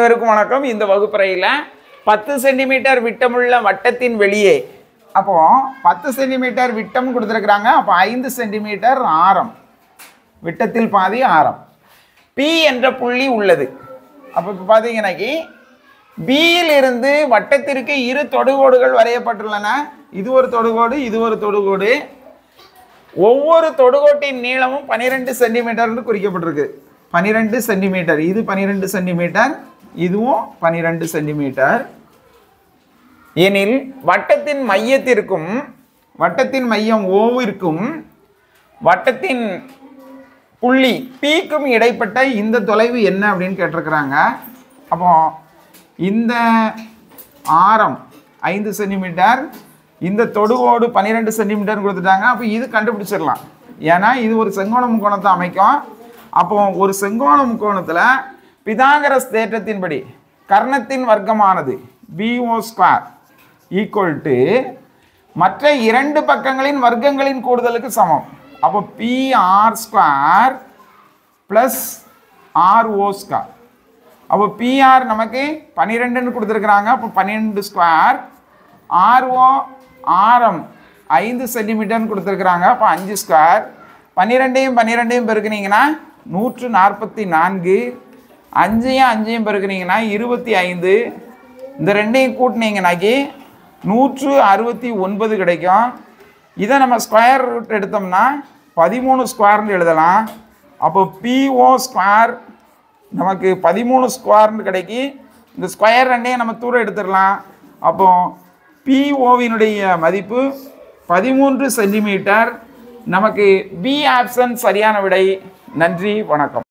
வணக்கம். இந்த வகுப்பறையில் 10 சென்டிமீட்டர் விட்டமுள்ள வட்டத்தின் வெளியே அப்போ 10 சென்டிமீட்டர் விட்டம் கொடுத்துருக்குறாங்க. அப்போ 5 சென்டிமீட்டர் ஆரம், விட்டத்தில் பாதி ஆரம் P என்ற புள்ளி உள்ளது. அப்போ இப்போ பார்த்தீங்கன்னாக்கி பியில் இருந்து வட்டத்திற்கு இரு தொடுகோடுகள் வரையப்பட்டுள்ளன. இது ஒரு தொடுகோடு, இது ஒரு தொடுகோடு. ஒவ்வொரு தொடுகோட்டின் நீளமும் 12 சென்டிமீட்டர்னு குறிக்கப்பட்டிருக்கு. 12 சென்டிமீட்டர், இது 12 சென்டிமீட்டர், இதுவும் 12 சென்டிமீட்டர் எனில் வட்டத்தின் மையத்திற்கும் வட்டத்தின் மையம் ஓவிற்கும் வட்டத்தின் புள்ளி Pக்கும் இடைப்பட்ட இந்த தொலைவு என்ன அப்படின்னு கேட்டிருக்கிறாங்க. அப்போ இந்த ஆரம் 5 சென்டிமீட்டர், இந்த தொடுகோடு 12 சென்டிமீட்டர் கொடுத்துட்டாங்க. அப்போ இது கண்டுபிடிச்சிடலாம். ஏன்னா இது ஒரு செங்கோண முக்கோணத்தை அமைக்கும். அப்போ ஒரு செங்கோண முக்கோணத்தில் பிதாகரஸ் தேற்றத்தின்படி கர்ணத்தின் வர்க்கமானது BO² ஈக்குவல் மற்ற இரண்டு பக்கங்களின் வர்க்கங்களின் கூடுதலுக்கு சமம். அப்போ PR² + RO². அப்போ PR நமக்கு 12ன்னு கொடுத்துருக்குறாங்க. அப்போ 12². RO ஆரம் 5 சென்டிமீட்டர்னு கொடுத்துருக்குறாங்க. அப்போ 5². 12ஐயும் 12ஐயும் பெருக்குனீங்கன்னா 144. 5ஐயும் 5ஐயும் பெருக்குனீங்கன்னா 25. இந்த ரெண்டையும் கூட்டினீங்கன்னாக்கி 169 கிடைக்கும். இதை நம்ம ஸ்கொயர் ரூட் எடுத்தோம்னா 13² எழுதலாம். அப்போ PO² நமக்கு 13² கிடைக்கி. இந்த ஸ்கொயர் ரெண்டையும் நம்ம தூரம் எடுத்துடலாம். அப்போ POவினுடைய மதிப்பு 13 சென்டிமீட்டர். நமக்கு B ஆப்ஷன் சரியான விடை. நன்றி, வணக்கம்.